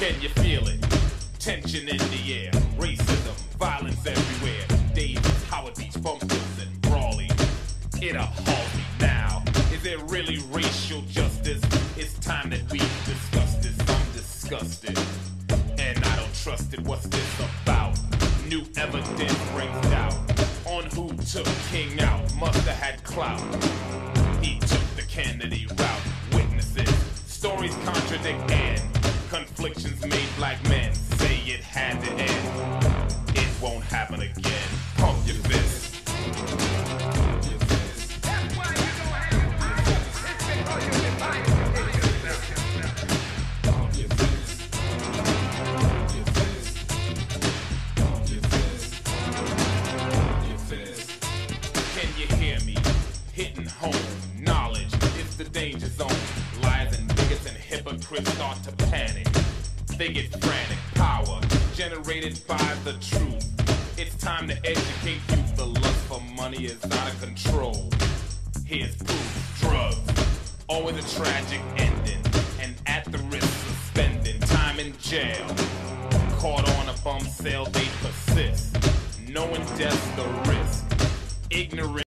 Can you feel it? Tension in the air, racism, violence everywhere. Davis, Howard Beach, Bumpers, and Brawley. It appalls me now. Is it really racial justice? It's time that we discuss this. I'm disgusted, and I don't trust it. What's this about? New evidence brings doubt on who took King out. Must have had clout. He took the Kennedy route. Witnesses, stories contradict and conflictions made black men say it had to end. It won't happen again. Pump your fist. That's why you don't have your power. It's because you're divided. Pump your fist. Pump your fist. Pump your fist. Pump your fist. Can you hear me? Hitting home. Knowledge is the danger zone. Lies and bigots and hypocrites start to panic. They get frantic. Power generated by the truth. It's time to educate youth. The lust for money is out of control. Here's proof. Drugs, always a tragic ending, and at the risk of spending time in jail. Caught on a bum sale, they persist, knowing death's the risk. Ignorant